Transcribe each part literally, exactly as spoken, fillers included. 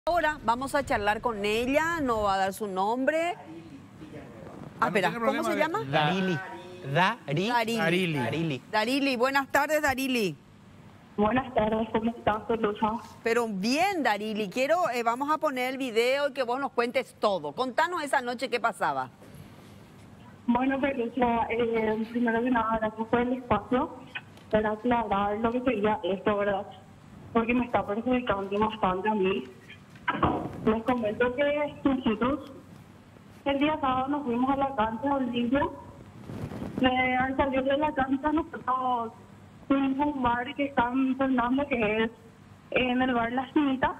Ahora vamos a charlar con ella, no va a dar su nombre. Ah, espera, ¿cómo se llama? Darili. Dari- Darili. Darili. Darili. Darili, buenas tardes, Darili. Buenas tardes, ¿cómo estás, Pelusa? Pero bien, Darili, quiero, eh, vamos a poner el video y que vos nos cuentes todo. Contanos esa noche qué pasaba. Bueno, Pelusa, eh, primero que nada, gracias por el espacio para aclarar lo que sería esto, ¿verdad? Porque me está perjudicando bastante a mí. Les comento que nosotros el día sábado nos fuimos a la cancha Olimpia. Eh, al salir de la cancha nosotros fuimos a un bar que está en Fernando, que es en el bar La Esquinita,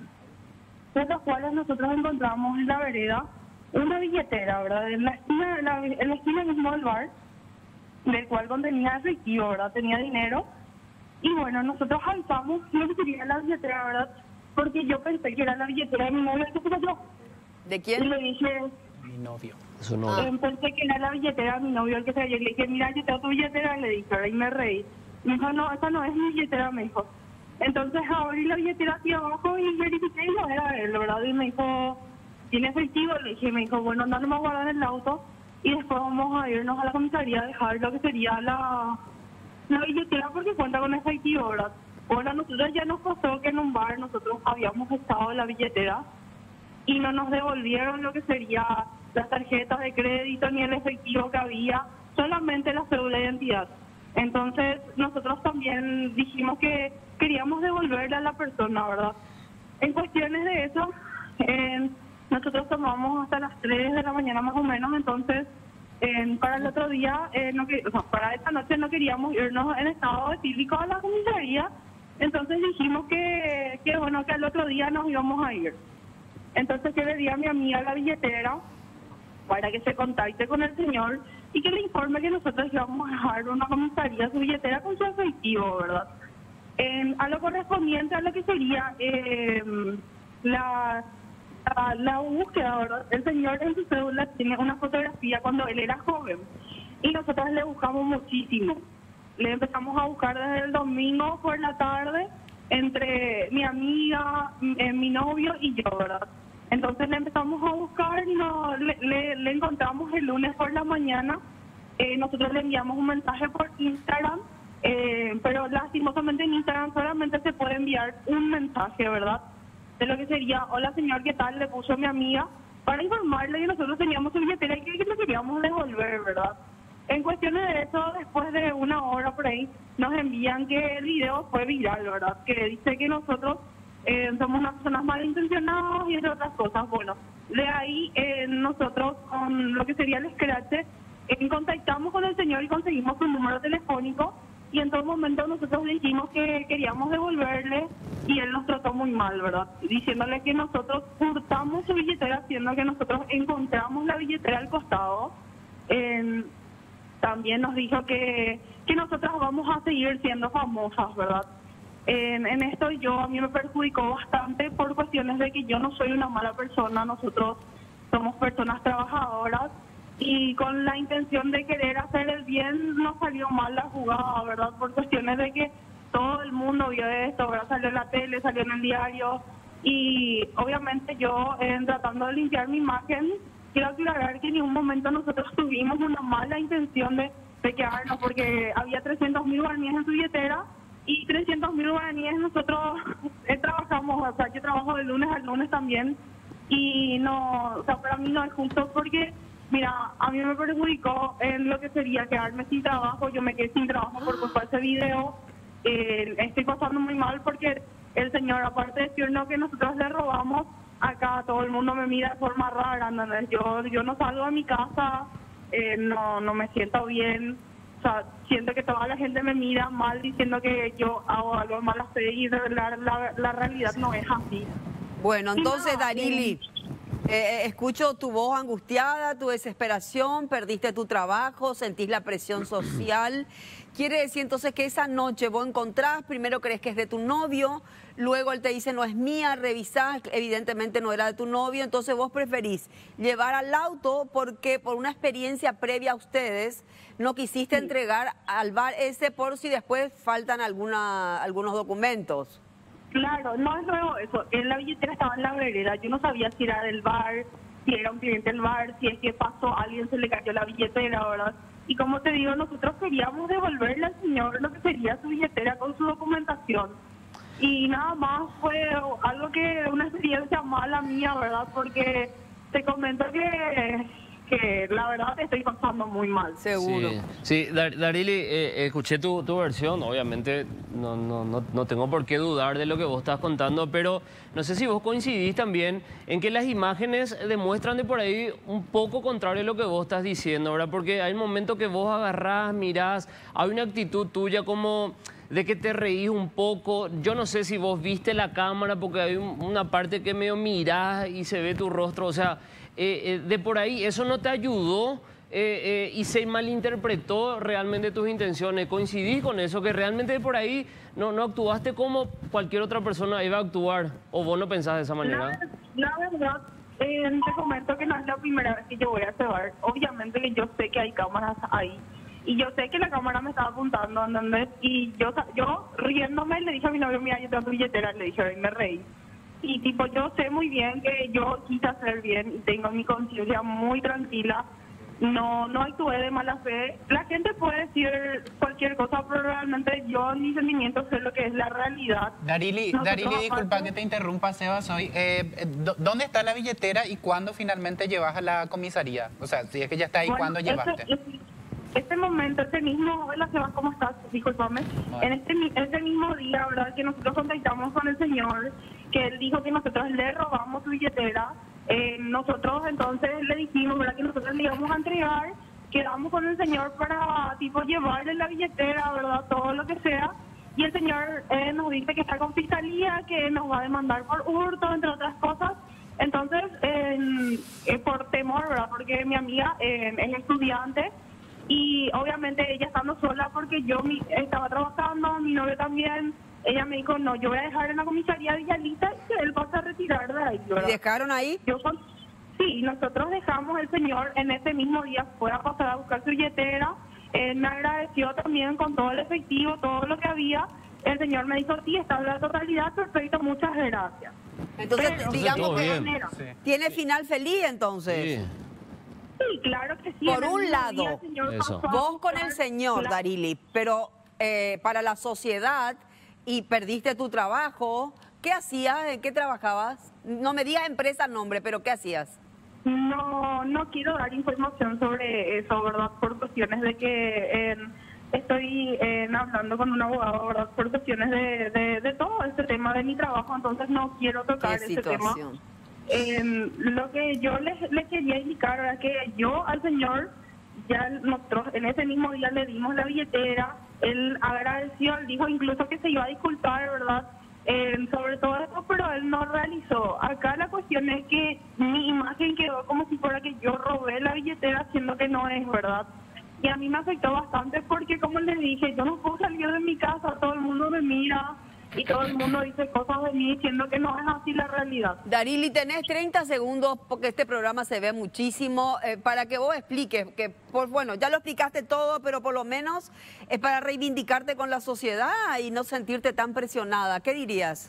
de los cuales nosotros encontramos en la vereda una billetera, ¿verdad? En la esquina, en la, en la esquina mismo del bar, del cual contenía efectivo, ¿verdad? Tenía dinero. Y bueno, nosotros alzamos lo que sería la billetera, ¿verdad? Porque yo pensé que era la billetera de mi novio, que fue yo. ¿De Y quién? le dije, Mi novio. Su novio. eh, pensé que era la billetera de mi novio el que se había. Le dije, mira, yo tengo tu billetera, le dije, ¿verdad? Y me reí. Me dijo, no, esa no es mi billetera, me dijo. Entonces abrí la billetera hacia abajo y verifiqué y no era él, ¿verdad? Y me dijo, ¿tiene efectivo? Le dije, me dijo, bueno, no, no me guardan en el auto y después vamos a irnos a la comisaría a dejar lo que sería la, la billetera porque cuenta con efectivo, ¿verdad? Bueno, a nosotros ya nos pasó que en un bar nosotros habíamos estado en la billetera y no nos devolvieron lo que sería las tarjetas de crédito ni el efectivo que había, solamente la cédula de identidad. Entonces nosotros también dijimos que queríamos devolverle a la persona, ¿verdad? En cuestiones de eso, eh, nosotros tomamos hasta las tres de la mañana más o menos, entonces eh, para el otro día, eh, no, o sea, para esta noche no queríamos irnos en estado etílico a la comisaría, entonces dijimos que, que bueno, que al otro día nos íbamos a ir. Entonces yo le di a mi amiga la billetera para que se contacte con el señor y que le informe que nosotros íbamos a dejar una comisaría su billetera con su efectivo, ¿verdad? Eh, a lo correspondiente a lo que sería eh, la, la, la búsqueda, ¿verdad? El señor en su cédula tiene una fotografía cuando él era joven y nosotros le buscamos muchísimo. Le empezamos a buscar desde el domingo por la tarde entre mi amiga, eh, mi novio y yo, ¿verdad? Entonces le empezamos a buscar y no, le, le, le encontramos el lunes por la mañana. Eh, nosotros le enviamos un mensaje por Instagram, eh, pero lastimosamente en Instagram solamente se puede enviar un mensaje, ¿verdad? De lo que sería, hola señor, ¿qué tal? Le puso mi amiga para informarle que nosotros teníamos su billetera y que le queríamos devolver, ¿verdad? En cuestiones de eso, después de una hora por ahí, nos envían que el video fue viral, ¿verdad? Que dice que nosotros eh, somos unas personas malintencionadas y entre otras cosas. Bueno, de ahí eh, nosotros con lo que sería el scratch, eh, contactamos con el señor y conseguimos su número telefónico y en todo momento nosotros dijimos que queríamos devolverle y él nos trató muy mal, ¿verdad? Diciéndole que nosotros hurtamos su billetera, siendo que nosotros encontramos la billetera al costado. Eh, También nos dijo que, que nosotras vamos a seguir siendo famosas, ¿verdad? En, en esto yo, a mí me perjudicó bastante por cuestiones de que yo no soy una mala persona, nosotros somos personas trabajadoras y con la intención de querer hacer el bien nos salió mal la jugada, ¿verdad? Por cuestiones de que todo el mundo vio esto, ¿verdad? Salió en la tele, salió en el diario y obviamente yo, en tratando de limpiar mi imagen, quiero aclarar que en ningún momento nosotros tuvimos una mala intención de, de quedarnos, porque había trescientos mil guaraníes en su billetera y trescientos mil guaraníes nosotros eh, trabajamos, o sea, yo trabajo de lunes al lunes también y no, o sea, para mí no es justo porque, mira, a mí me perjudicó en lo que sería quedarme sin trabajo, yo me quedé sin trabajo por culpa de ese video, eh, estoy pasando muy mal porque el señor, aparte de decirnos que nosotros le robamos, acá todo el mundo me mira de forma rara, ¿entendés? Yo, yo no salgo de mi casa, eh, no, no me siento bien, o sea, siento que toda la gente me mira mal diciendo que yo hago algo mal a fe y la, la, la realidad no es así. Bueno, entonces, Y nada, Darili, eh, escucho tu voz angustiada, tu desesperación, perdiste tu trabajo, sentís la presión social. Quiere decir entonces que esa noche vos encontrás, primero crees que es de tu novio, luego él te dice no es mía, revisás, evidentemente no era de tu novio, entonces vos preferís llevar al auto porque por una experiencia previa a ustedes no quisiste Sí. entregar al bar ese por si después faltan alguna, algunos documentos. Claro, no es nuevo eso. En la billetera estaba en la vereda. Yo no sabía si era del bar, si era un cliente del bar, si es que pasó, a alguien se le cayó la billetera, ¿verdad? Y como te digo, nosotros queríamos devolverle al señor lo que sería su billetera con su documentación. Y nada más fue algo que, una experiencia mala mía, ¿verdad? Porque te comento que, que la verdad te estoy pasando muy mal. Seguro. Sí, sí, Dar- Darili, eh, escuché tu, tu versión, obviamente no, no, no, no tengo por qué dudar de lo que vos estás contando, pero no sé si vos coincidís también en que las imágenes demuestran de por ahí un poco contrario a lo que vos estás diciendo, ¿verdad? Porque hay momentos que vos agarrás, mirás, hay una actitud tuya como de que te reís un poco. Yo no sé si vos viste la cámara porque hay un- una parte que medio mirás y se ve tu rostro, o sea, eh, eh, de por ahí, ¿eso no te ayudó eh, eh, y se malinterpretó realmente tus intenciones? ¿Coincidís con eso? Que realmente de por ahí no, no actuaste como cualquier otra persona iba a actuar, o vos no pensás de esa La, manera. la verdad, eh, te comento que no es la primera vez que yo voy a ese bar. Obviamente que yo sé que hay cámaras ahí. Y yo sé que la cámara me estaba apuntando, ¿entendés? Y yo, yo riéndome, le dije a mi novio, mira, yo tengo tu billetera, le dije, y me reí. Y tipo, yo sé muy bien que yo quise hacer bien y tengo mi conciencia muy tranquila. No, no actué de mala fe. La gente puede decir cualquier cosa, pero realmente yo en mis sentimientos sé lo que es la realidad. Darili, Nosotros, Darili, disculpa aparte- que te interrumpa, Sebas, hoy. Eh, eh, ¿dó- ¿Dónde está la billetera y cuándo finalmente llevas a la comisaría? O sea, si es que ya está ahí, Bueno, ¿cuándo llevaste? Este, este- este momento, este mismo, hola Sebas, ¿cómo estás? Discúlpame. Hola. En este, mi- este mismo día, ¿verdad? Que nosotros contactamos con el señor, que él dijo que nosotros le robamos su billetera. Eh, nosotros entonces le dijimos, ¿verdad? Que nosotros le íbamos a entregar. Quedamos con el señor para, tipo, llevarle la billetera, ¿verdad? Todo lo que sea. Y el señor eh, nos dice que está con fiscalía, que nos va a demandar por hurto, entre otras cosas. Entonces, eh, eh, por temor, ¿verdad? Porque mi amiga eh, es estudiante y obviamente ella estando sola porque yo mi- estaba trabajando, mi novio también, ella me dijo, no, yo voy a dejar en la comisaría de Villalita y que él pasa a retirar de ahí, ¿Y ¿verdad? dejaron ahí? Yo con- sí, nosotros dejamos, el señor en ese mismo día fue a pasar a buscar su billetera, él me agradeció también con todo el efectivo, todo lo que había. El señor me dijo, sí, está en la totalidad, perfecto, muchas gracias. Entonces, Pero, digamos todo que bien. manera, Sí. tiene final feliz entonces. Sí. sí, claro que sí. Por en el un mismo lado, día el señor eso. pasó a Vos con el buscar señor, la- Darili, pero eh, para la sociedad y perdiste tu trabajo, ¿qué hacías? ¿En qué trabajabas? No me digas empresa, nombre, pero ¿qué hacías? No, no quiero dar información sobre eso, ¿verdad? Por cuestiones de que eh, estoy eh, hablando con un abogado, ¿verdad? Por cuestiones de, de, de todo este tema de mi trabajo, entonces no quiero tocar ¿Qué ese tema. situación? Eh, lo que yo les, les quería indicar era que yo al señor, ya nosotros en ese mismo día le dimos la billetera, él agradeció, él dijo incluso que se iba a disculpar, ¿verdad? Eh, sobre todo eso, pero él no realizó. Acá la cuestión es que mi imagen quedó como si fuera que yo robé la billetera, siendo que no es verdad. Y a mí me afectó bastante porque, como les dije, yo no puedo salir de mi casa, todo el mundo me mira y todo el mundo dice cosas de mí, siendo que no es así la realidad. Darili, tenés treinta segundos porque este programa se ve muchísimo eh, para que vos expliques, que por, bueno, ya lo explicaste todo, pero por lo menos es para reivindicarte con la sociedad y no sentirte tan presionada. ¿Qué dirías?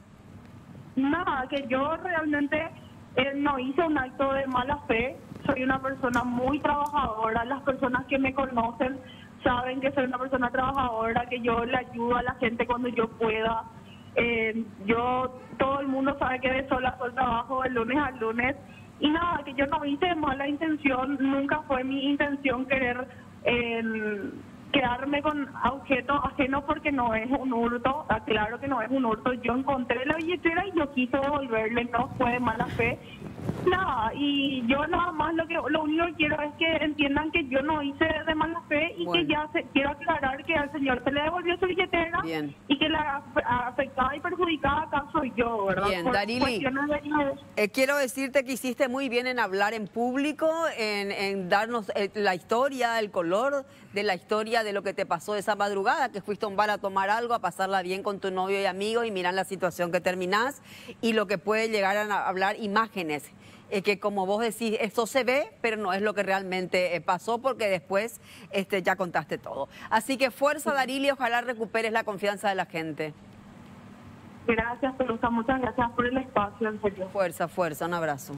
Nada, que yo realmente eh, no hice un acto de mala fe, soy una persona muy trabajadora, las personas que me conocen saben que soy una persona trabajadora, que yo le ayudo a la gente cuando yo pueda. Eh, yo, todo el mundo sabe que de sol a sol trabajo de lunes a lunes y nada, que yo no hice mala intención, nunca fue mi intención querer eh, quedarme con objetos ajenos porque no es un hurto, claro que no es un hurto, yo encontré la billetera y yo quise devolverle, no fue de mala fe. Nada, y yo nada más lo que lo único que quiero es que entiendan que yo no hice de mala fe y Bueno. que ya se, quiero aclarar que al señor se le devolvió su billetera Bien. y que la af- afectada y perjudicada acá soy yo, ¿verdad? Bien, Por Darili. cuestiones de- Eh, quiero decirte que hiciste muy bien en hablar en público, en, en darnos eh, la historia, el color de la historia de lo que te pasó esa madrugada, que fuiste a un bar a tomar algo, a pasarla bien con tu novio y amigo y mirar la situación que terminás y lo que puede llegar a hablar imágenes. Eh, que como vos decís, esto se ve, pero no es lo que realmente eh, pasó porque después este, ya contaste todo. Así que fuerza, Darili, ojalá recuperes la confianza de la gente. Gracias, Pelusa, muchas gracias por el espacio, en serio. Fuerza, fuerza, un abrazo.